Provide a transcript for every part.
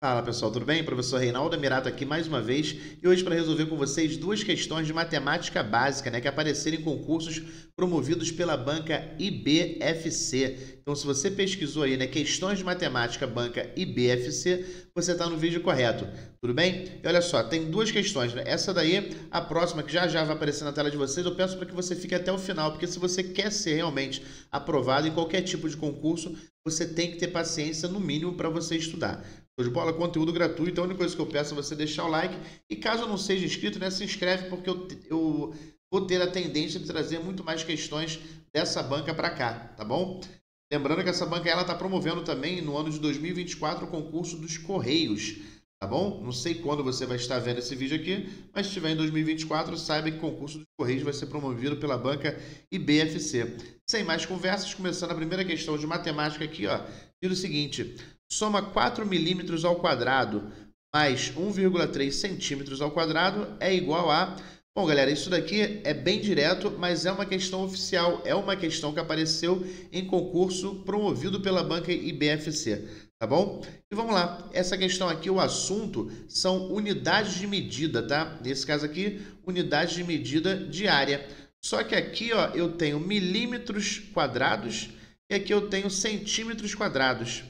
Fala pessoal, tudo bem? Professor Reinaldo Amirato aqui mais uma vez e hoje para resolver com vocês duas questões de matemática básica, que apareceram em concursos promovidos pela banca IBFC. Então, se você pesquisou aí, questões de matemática banca IBFC, você está no vídeo correto, tudo bem? E olha só, tem duas questões, Essa daí, a próxima que já vai aparecer na tela de vocês, eu peço para que você fique até o final, porque se você quer ser realmente aprovado em qualquer tipo de concurso, você tem que ter paciência no mínimo para você estudar. Show de bola, conteúdo gratuito. A única coisa que eu peço é você deixar o like. E caso eu não seja inscrito, se inscreve, porque eu vou ter a tendência de trazer muito mais questões dessa banca para cá, tá bom? Lembrando que essa banca está promovendo também no ano de 2024 o concurso dos Correios, tá bom? Não sei quando você vai estar vendo esse vídeo aqui, mas se estiver em 2024, saiba que o concurso dos Correios vai ser promovido pela banca IBFC. Sem mais conversas, começando a primeira questão de matemática aqui, diz o seguinte: soma 4 milímetros ao quadrado mais 1,3 centímetros ao quadrado é igual a... Bom, galera, isso daqui é bem direto, mas é uma questão oficial, é uma questão que apareceu em concurso promovido pela banca IBFC, tá bom? E vamos lá, essa questão aqui, o assunto são unidades de medida, tá? Nesse caso aqui, unidades de medida diária. Só que aqui, eu tenho milímetros quadrados e aqui eu tenho centímetros quadrados.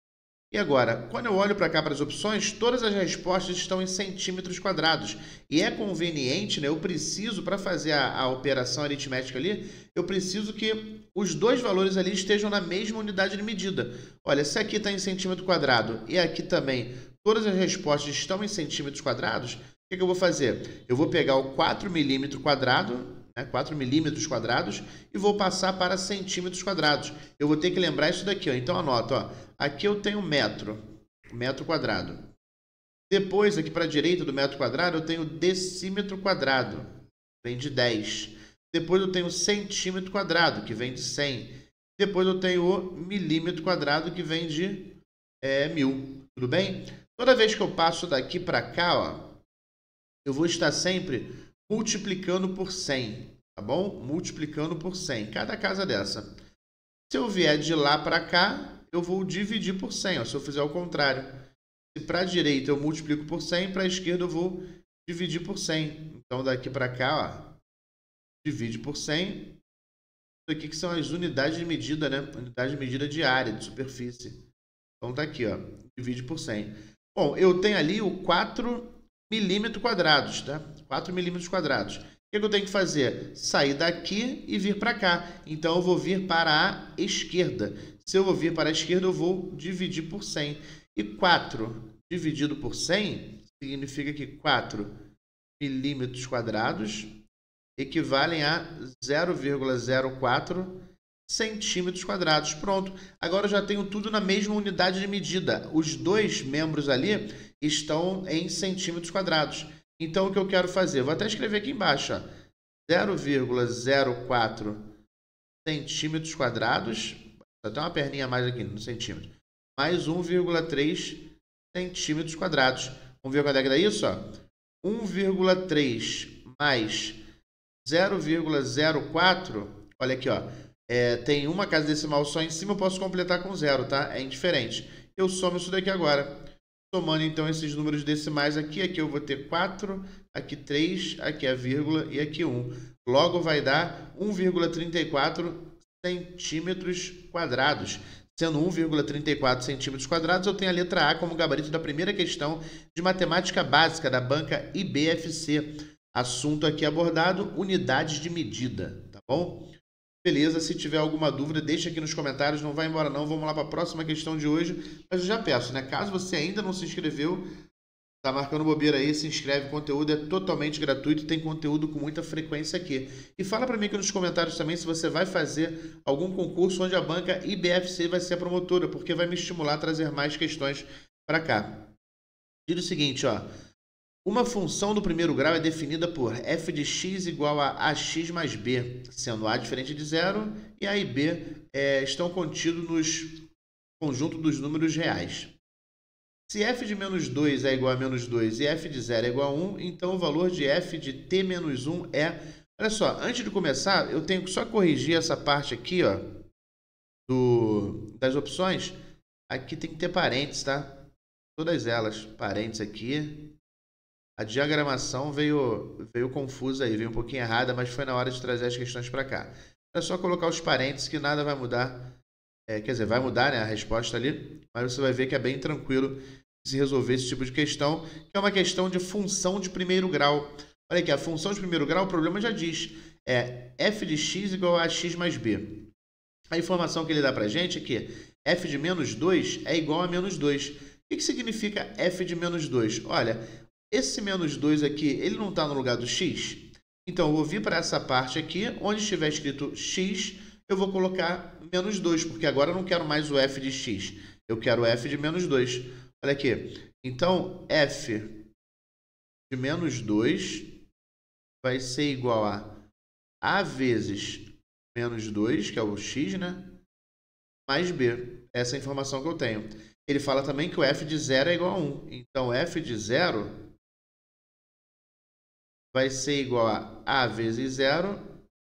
E agora, quando eu olho para cá para as opções, todas as respostas estão em centímetros quadrados. E é conveniente, eu preciso, para fazer a operação aritmética ali, eu preciso que os dois valores ali estejam na mesma unidade de medida. Olha, se aqui está em centímetro quadrado e aqui também todas as respostas estão em centímetros quadrados, o que eu vou fazer? Eu vou pegar o 4 milímetros quadrado, 4 milímetros quadrados, e vou passar para centímetros quadrados. Eu vou ter que lembrar isso daqui, então anota, aqui eu tenho metro quadrado. Depois, aqui para a direita do metro quadrado, eu tenho decímetro quadrado, vem de 10. Depois eu tenho centímetro quadrado, que vem de 100. Depois eu tenho o milímetro quadrado, que vem de 1000. Tudo bem? Toda vez que eu passo daqui para cá, eu vou estar sempre multiplicando por 100, tá bom? Multiplicando por 100, cada casa dessa. Se eu vier de lá para cá, eu vou dividir por 100, se eu fizer o contrário. Se para a direita eu multiplico por 100, para a esquerda eu vou dividir por 100. Então, daqui para cá, divide por 100. Isso aqui que são as unidades de medida, Unidade de medida de área, de superfície. Então, tá aqui, divide por 100. Bom, eu tenho ali o 4 milímetros quadrados, tá? 4 milímetros quadrados. O que eu tenho que fazer? Sair daqui e vir para cá. Então, eu vou vir para a esquerda. Se eu vou vir para a esquerda, eu vou dividir por 100. E 4 dividido por 100 significa que 4 milímetros quadrados equivalem a 0,04 centímetros quadrados. Pronto. Agora eu já tenho tudo na mesma unidade de medida. Os dois membros ali estão em centímetros quadrados. Então, o que eu quero fazer? Vou até escrever aqui embaixo, 0,04 centímetros quadrados. Só tem uma perninha a mais aqui no centímetro. Mais 1,3 centímetros quadrados. Vamos ver quando é que dá isso? 1,3 mais 0,04. Olha aqui, tem uma casa decimal só em cima, eu posso completar com 0, tá? É indiferente. Eu somo isso daqui agora. Somando, então, esses números decimais aqui eu vou ter 4, aqui 3, aqui a vírgula e aqui 1. Logo, vai dar 1,34 centímetros quadrados. Sendo 1,34 centímetros quadrados, eu tenho a letra A como gabarito da primeira questão de matemática básica da banca IBFC. Assunto aqui abordado, unidades de medida, tá bom? Beleza, se tiver alguma dúvida, deixa aqui nos comentários, não vai embora não, vamos lá para a próxima questão de hoje. Mas eu já peço, caso você ainda não se inscreveu, tá marcando bobeira aí, se inscreve, o conteúdo é totalmente gratuito, tem conteúdo com muita frequência aqui. E fala para mim aqui nos comentários também se você vai fazer algum concurso onde a banca IBFC vai ser a promotora, porque vai me estimular a trazer mais questões para cá. Diz o seguinte, uma função do primeiro grau é definida por f de x igual a ax mais b, sendo a diferente de zero e a e b estão contidos nos conjunto dos números reais. Se f de menos 2 é igual a menos 2 e f de 0 é igual a 1, então o valor de f de t menos 1 é... Olha só, antes de começar, eu tenho que só corrigir essa parte aqui, das opções. Aqui tem que ter parênteses, tá? todas elas. Parênteses aqui. A diagramação veio confusa aí, veio um pouquinho errada, mas foi na hora de trazer as questões para cá. É só colocar os parênteses que nada vai mudar. Quer dizer, vai mudar, né, a resposta ali, mas você vai ver que é bem tranquilo se resolver esse tipo de questão, que é uma questão de função de primeiro grau. Olha aqui, a função de primeiro grau, o problema já diz, é f de x igual a x mais b. A informação que ele dá para a gente é que f de menos 2 é igual a menos 2. O que significa f de menos 2? Olha, esse menos 2 aqui, ele não está no lugar do x? Então, eu vou vir para essa parte aqui, onde estiver escrito x, eu vou colocar menos 2, porque agora eu não quero mais o f de x, eu quero o f de menos 2. Olha aqui, então f de menos 2 vai ser igual a vezes menos 2, que é o x, né? Mais b. Essa é a informação que eu tenho. Ele fala também que o f de 0 é igual a 1. Então, f de 0 vai ser igual a vezes 0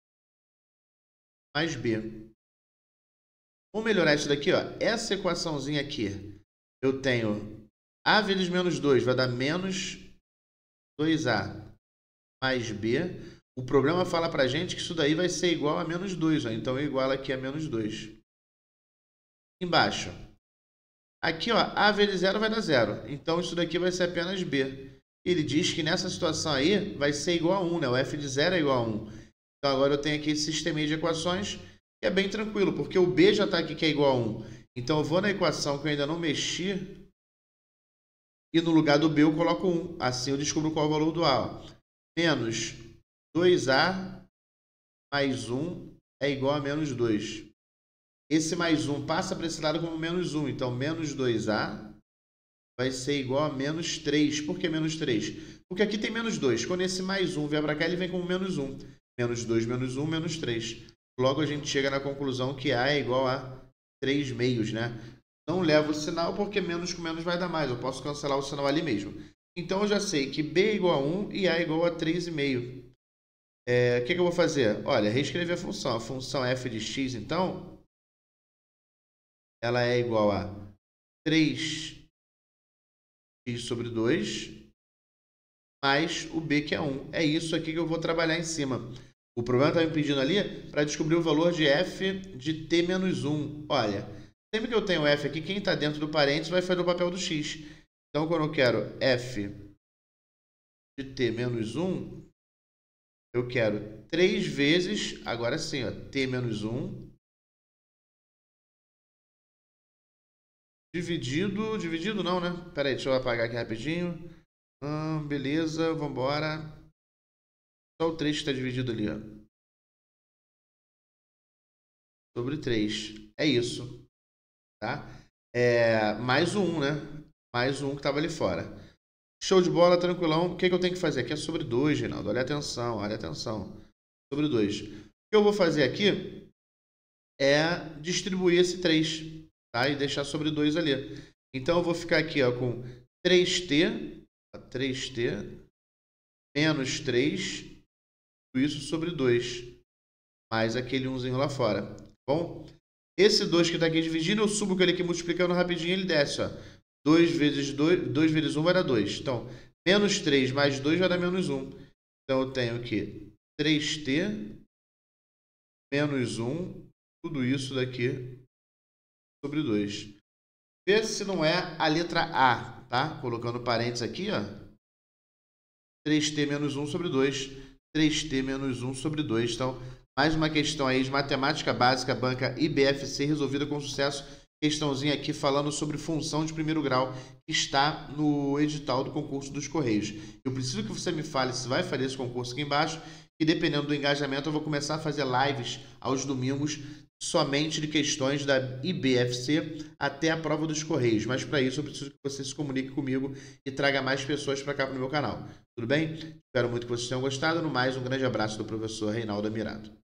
mais b. Vamos melhorar isso daqui, ó. Essa equaçãozinha aqui, eu tenho a vezes menos 2 vai dar menos 2a mais b. O problema fala pra gente que isso daí vai ser igual a menos 2. Ó. Então, eu igualo aqui a menos 2. Embaixo. Aqui, ó, a vezes 0 vai dar 0. Então, isso daqui vai ser apenas b. Ele diz que nessa situação aí vai ser igual a 1, né? O f de 0 é igual a 1. Então, agora eu tenho aqui esse sistema de equações que é bem tranquilo, porque o b já está aqui que é igual a 1. Então, eu vou na equação que eu ainda não mexi e no lugar do b eu coloco 1. Assim eu descubro qual é o valor do a. Ó. Menos 2a mais 1 é igual a menos 2. Esse mais 1 passa para esse lado como menos 1. Então, menos 2a vai ser igual a menos 3. Por que menos 3? Porque aqui tem menos 2. Quando esse mais 1 vier para cá, ele vem como menos 1. Menos 2, menos 1, menos 3. Logo, a gente chega na conclusão que a é igual a 3 meios, né? Não levo o sinal porque menos com menos vai dar mais. Eu posso cancelar o sinal ali mesmo. Então, eu já sei que b é igual a 1 e a é igual a 3,5. O que eu vou fazer? Olha, reescrever a função. A função f de x, então, ela é igual a 3x sobre 2 mais o b, que é 1. É isso aqui que eu vou trabalhar em cima. O problema está me pedindo ali para descobrir o valor de f de t menos 1. Olha, sempre que eu tenho f aqui, quem está dentro do parênteses vai fazer o papel do x. Então, quando eu quero f de t menos 1, eu quero 3 vezes, agora sim, ó, t menos 1, dividido não, né? Pera aí, deixa eu apagar aqui rapidinho. Beleza, vamos embora. Só o 3 que está dividido ali, ó. Sobre 3. É isso. Tá? Mais o 1, né? Mais o 1 que estava ali fora. Show de bola, tranquilão. O que eu tenho que fazer? Aqui é sobre 2, Reinaldo. Olha atenção, olha atenção. Sobre 2. O que eu vou fazer aqui é distribuir esse 3, tá? E deixar sobre 2 ali. Então, eu vou ficar aqui, ó, com 3t menos 3, isso sobre 2, mais aquele 1zinho lá fora. Bom, esse 2 que está aqui dividindo, eu subo com ele aqui multiplicando rapidinho, ele desce, ó. 2 vezes 1 vai dar 2. Então, menos 3 mais 2 vai dar menos 1. Então, eu tenho aqui 3t menos 1, tudo isso daqui sobre 2. Vê se não é a letra A, tá? Colocando parênteses aqui, ó. 3t menos 1 sobre 2. 3t menos 1 sobre 2. Então, mais uma questão aí de matemática básica, banca IBFC, resolvida com sucesso. Questãozinha aqui falando sobre função de primeiro grau, que está no edital do concurso dos Correios. Eu preciso que você me fale se vai fazer esse concurso aqui embaixo, e dependendo do engajamento, eu vou começar a fazer lives aos domingos, somente de questões da IBFC até a prova dos Correios. Mas para isso eu preciso que você se comunique comigo e traga mais pessoas para cá para o meu canal. Tudo bem? Espero muito que vocês tenham gostado. No mais, um grande abraço do professor Reinaldo Amirato.